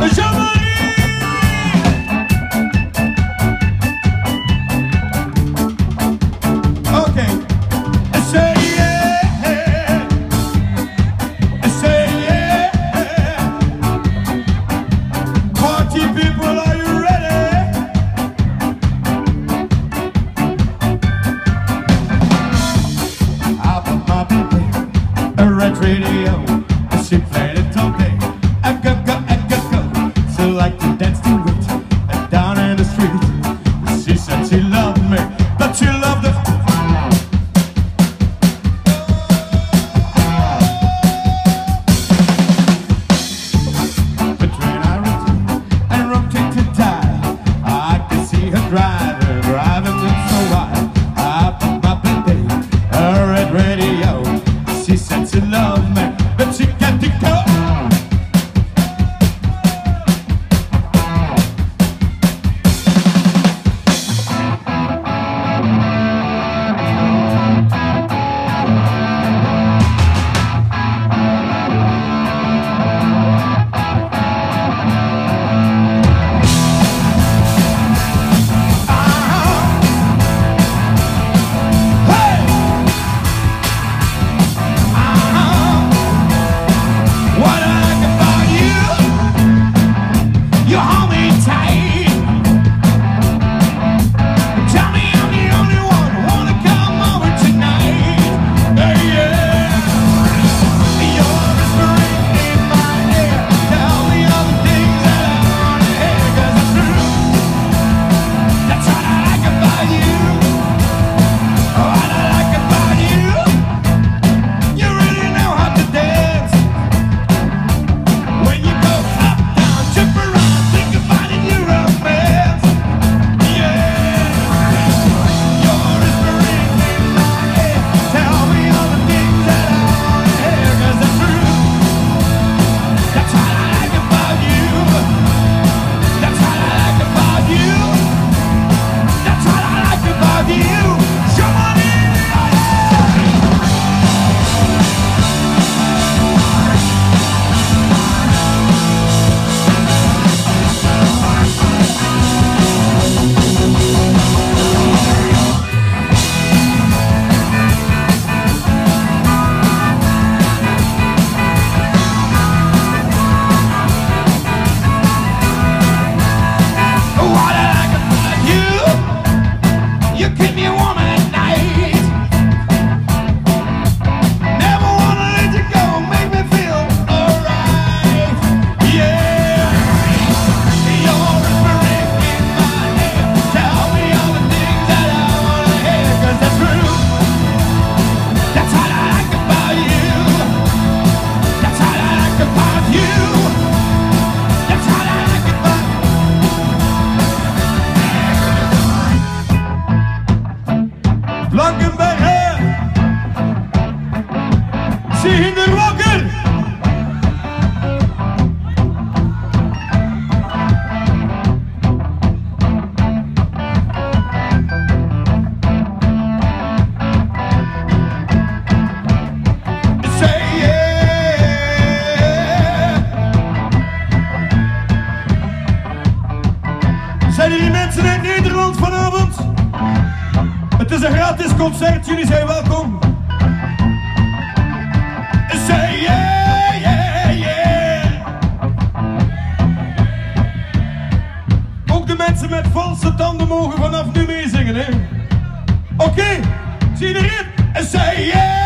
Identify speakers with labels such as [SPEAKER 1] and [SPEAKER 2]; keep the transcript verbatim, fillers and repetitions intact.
[SPEAKER 1] Radio, she played it all day. I go, go, I go, go. So like to dance to it, and down in the street. She said she loved me, but she loved the between I rotate and rotate to die. I can see her driving, driving with so wide. I put my baby, a red radio. She said she loved me, but she got to go. Blankenberg, zien de rocker. Say yeah. Zijn er die mensen uit Nederland vanavond? Het is een gratis concert, jullie zijn welkom. Say yeah, yeah, yeah. Ook de mensen met valse tanden mogen vanaf nu meezingen, hè? Oké, okay. Zie je erin? Say yeah.